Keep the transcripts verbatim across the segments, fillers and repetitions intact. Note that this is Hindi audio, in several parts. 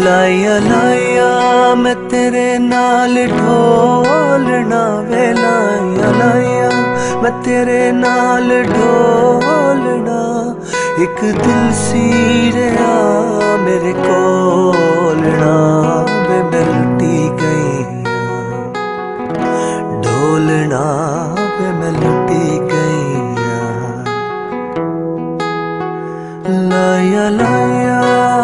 लाया लाया मैं तेरे नाल ढोलना वे, लाया लाया मैं तेरे नाल ढोलना। एक दिल सी रहा मेरे कोलना वे, मैं लुटी गई ढोलना वे, मैं लुटी गई लाया लाया।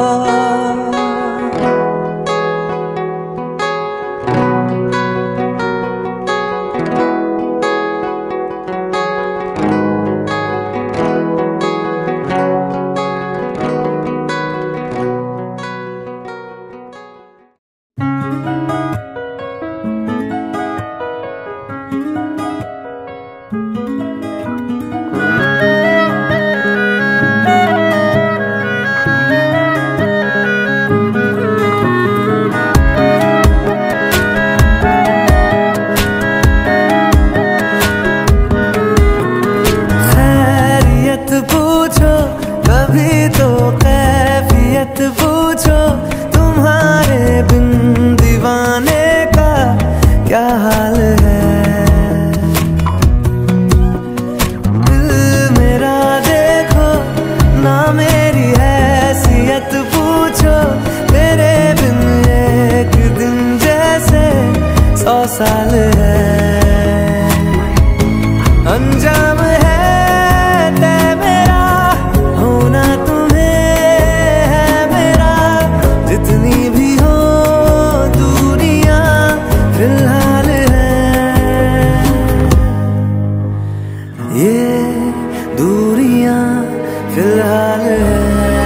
साल है अंजाम है तय मेरा, होना तुम्हें है मेरा। जितनी भी हो दूरियां फिलहाल है, ये दूरियां फिलहाल है।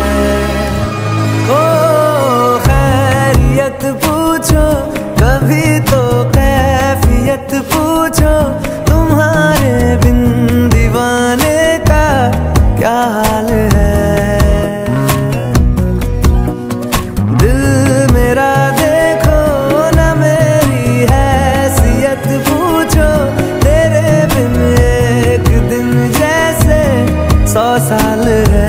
ओ खैरियत पूछो कभी तो कैफियत पूछो, तुम्हारे बिन दीवाने का क्या हाल है। दिल मेरा देखो ना मेरी हैसियत पूछो, तेरे बिन एक दिन जैसे सौ साल है।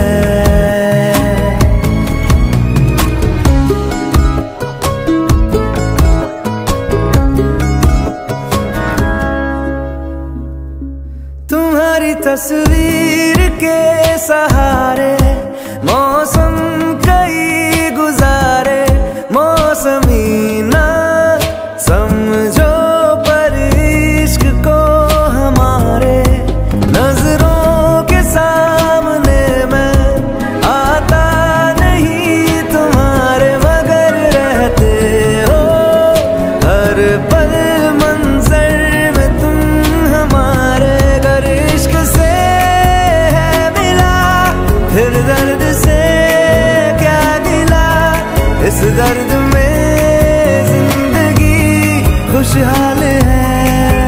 तुम्हारी तस्वीर के सहारे मौसम कई गुजारे, मौसमी ना समझो पर इश्क को हमारे। नजरों के सामने मैं आता नहीं तुम्हारे, मगर रहते हो हर पल मंजर में तुम हमारे। इश्क से है मिला फिर दर्द से क्या गिला, इस दर्द में जिंदगी खुशहाल है।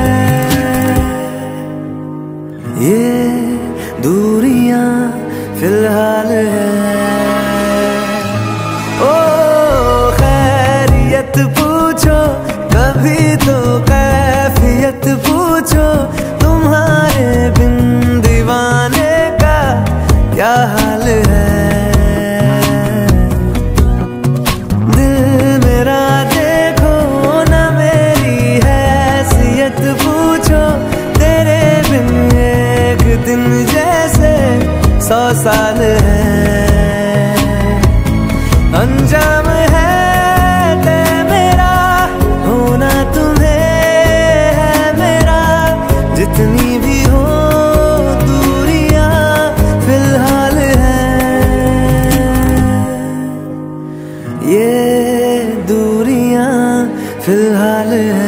ये दूरियां फिलहाल है। ओ खैरियत पूछो कभी तो कैफियत पूछो, तुम्हारे बिन दीवाने का क्या हाल है। दिल मेरा देखो ना मेरी हैसियत पूछो, तेरे बिन एक दिन जैसे सौ साल है। अंजाम है तय मेरा, होना तुम्हें है मेरा। जितनी भी हो दूरियां फिलहाल है, ये दूरियां फिलहाल है।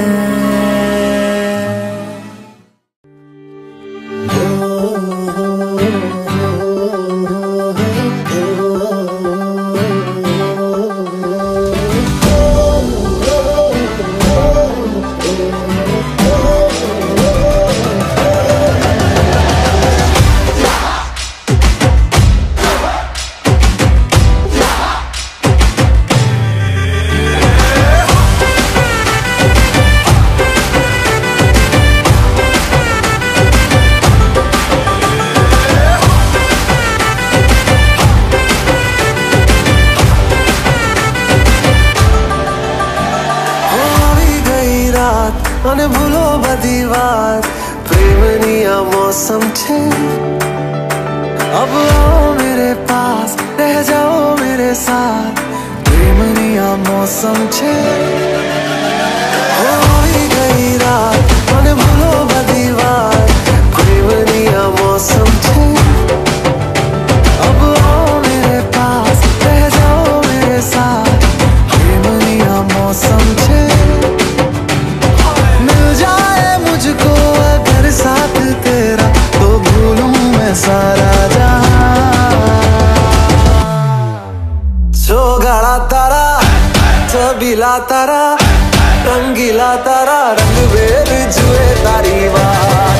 અને ભૂલો બધી વાત પ્રેમની આ મૌસમ છે अब आओ मेरे पास रह जाओ मेरे साथ प्रेमनी आ मौसम छे होई गई रात મને ભૂલો બધી વાત પ્રેમની આ મૌસમ છે अब आओ मेरे पास रह जाओ मेरे साथ प्रेमनी आ मौसम छे मिल जाए मुझको अगर साथ तेरा तो भूलूं मैं सारा तारा छबीला तारा रंगीला तारा रंग बेर जुए तारी बात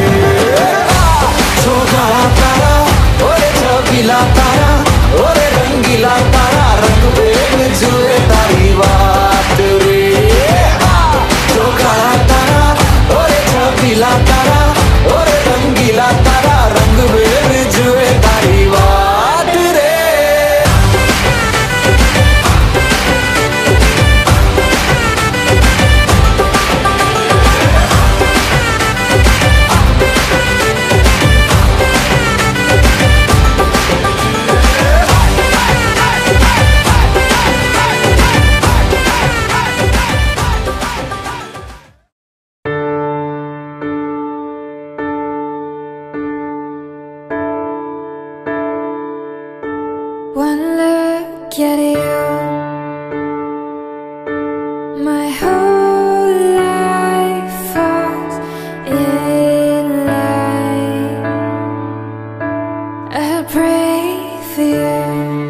छोटा तारा ओरे छबीला तारा ओरे रंगीला तारा रंग बेर जुए तारी बात रे छोटा तारा ओरे छबीला तारा ओरे रंगीला तारा रंग बेर जुए तारी बात रे One look at you, my whole life falls in line. I'll pray for you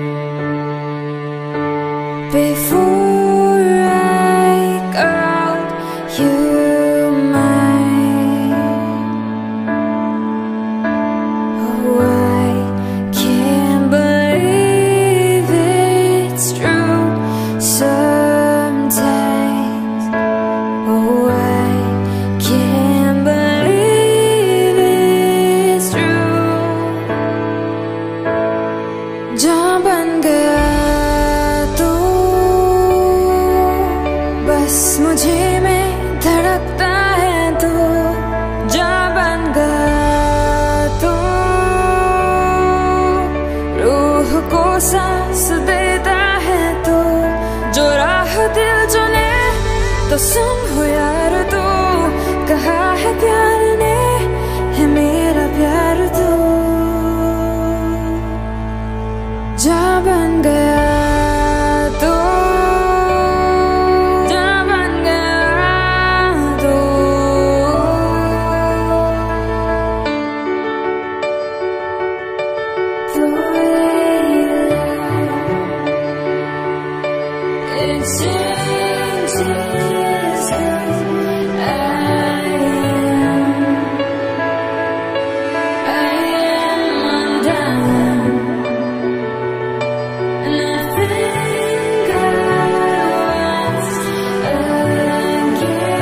before I call you mine. Oh, I can't believe it's true sometimes. Oh, I can't believe it's true. जान बन गया तू बस मुझे में धड़कता है तू जान बन गया तू रूह को सांस देता है तू जो राह दिल चुने तो सुन हो यार तू कहा है प्यार ने है मेरा प्यार तू जा बन गया तू जा बन गया तू The way you lie, it changes who I am. I am undone. And I think I was again.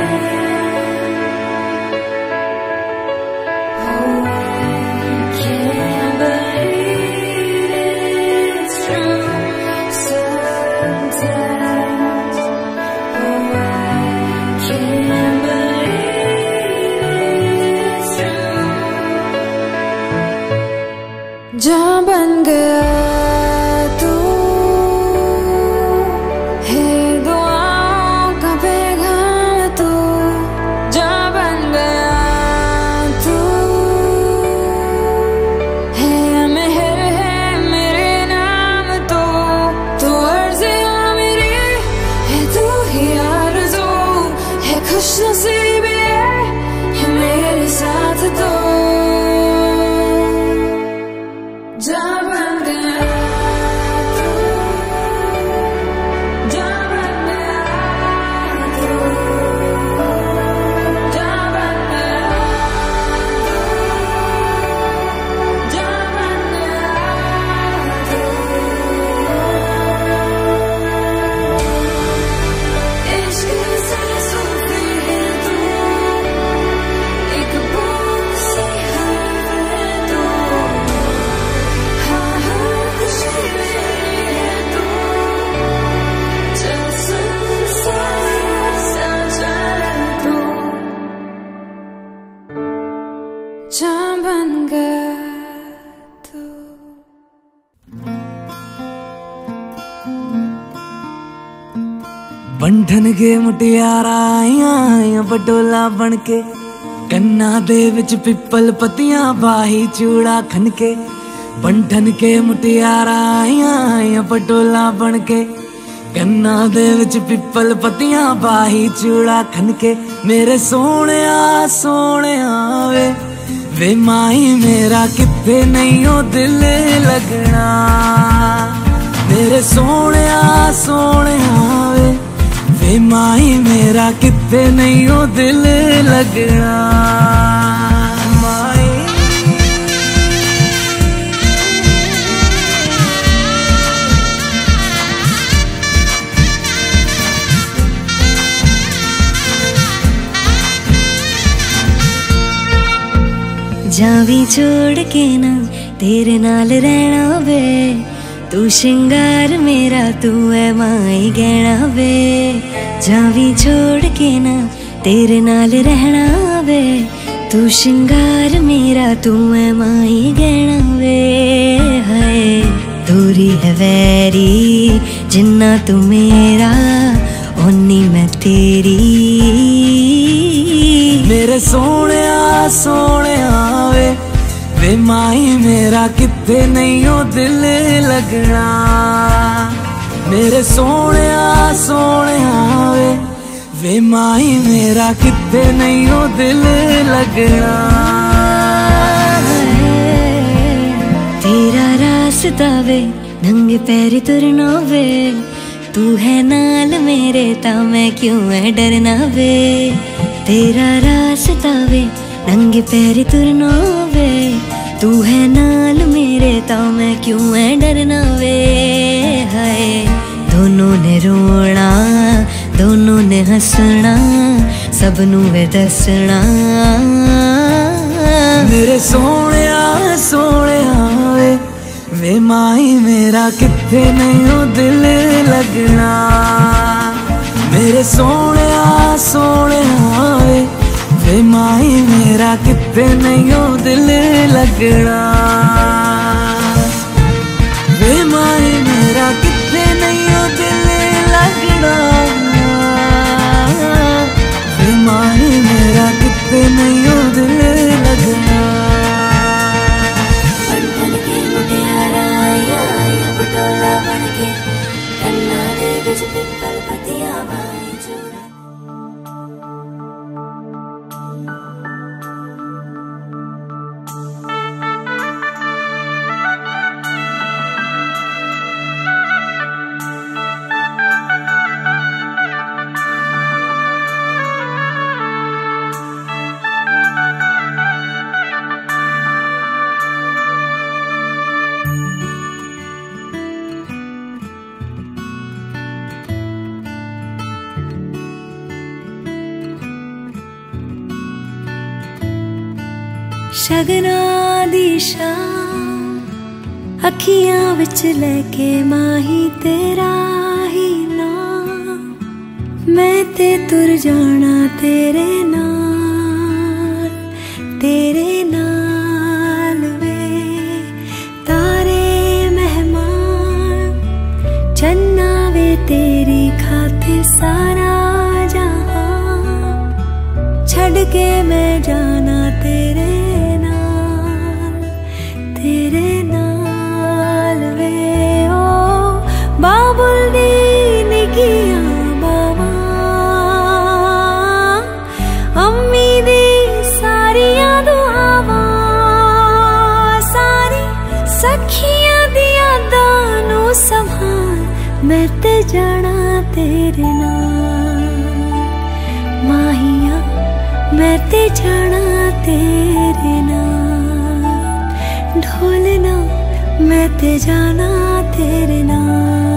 Oh, I can't believe it's true sometimes. Oh, I can't believe it's true. जान बन गया तू है दुआओं का पैगाम तू जान बन गया तू है मेहर है मेरे नाम तू तू अर्ज़ियाँ मेरी है तू ही आरज़ू है खुशनसीबी है मेरे साथ तू जा बन गया तू जा बन गया तू जा बन गया तू जा बन गया तू इश्क से सूफी है तू बंधन के मुटियारा आइया बडोला बनके, कन्ना दे विच पिपल पतियां बाही चूड़ा खनके। बंधन के मुटियारा आइया बडोला बनके, कन्ना दे विच पिपल पतियां बाही चूड़ा खनके। मेरे सोहणिया सोहणिया वे वे माही मेरा किथे नहीं ओ दिल लगना। मेरे सोहणिया सोहणिया वे वे माही मेरा किथे नहीं ओ दिल लगना। माही जावी छोड़ के ना तेरे नाल रहना वे, तू श्रृंगार मेरा तू है माई गहना वे। जावी छोड़ के ना तेरे नाल रहना वे, तू श्रृंगार मेरा तू है माई गहना वे। हाय दूरी है वैरी जिन्ना तू मेरा ओनी मैं तेरी। मेरे सोहणिया सोहणिया वे वे माही मेरा किथे नहीं ओ दिल लगना। मेरे सोहणिया सोहणिया वे वे माही मेरा किथे नहीं ओ दिल लगना। तेरा रास्ता वे नंगे पैर तुरना वे, तू है नाल मेरे ता मैं क्यों है डरना वे। तेरा रास्ता वे नंगे पैर तुरना वे, तू है नाल मेरे ता मैं क्यों है डरना वे। हाय दोनों ने रोना दोनों ने हंसना, सबनू वे दसना। मेरे सोहणिया सोहणिया वे वे माही मेरा किथे नहीं ओ दिल लगना। मेरे सोहणिया सोहणिया वे वे माही मेरा किथे नहीं ओ दिल लगना। वे माही मेरा किथे नहीं ओ दिल लगना। वे माही मेरा किथे नहीं ओ दिल लगना। बंधन के मुटियारा आया बटोला बनके, कन्ना दे विच पिपल पतियां बाही चूड़ा। शगना दी शाम अखियां विच लेके माही तेरा ही नाम, मैं ते तुर जाना तेरे नाल तेरे नाल वे। तारे मेहमान चन्ना वे तेरी खातिर सारा जहां, छड़ के मैं जाना तेरे तेरे नाल वे। ओ बाबुल दी निगिया बाबा, अम्मी दी सारियां दुआवां, सारी सखियां दी यादां नू संभाल, मैं ते जाना तेरे नाल माहिया, मैं ते जाना तेरे नाल ढोलना, मैं ते जाना तेरे नाल।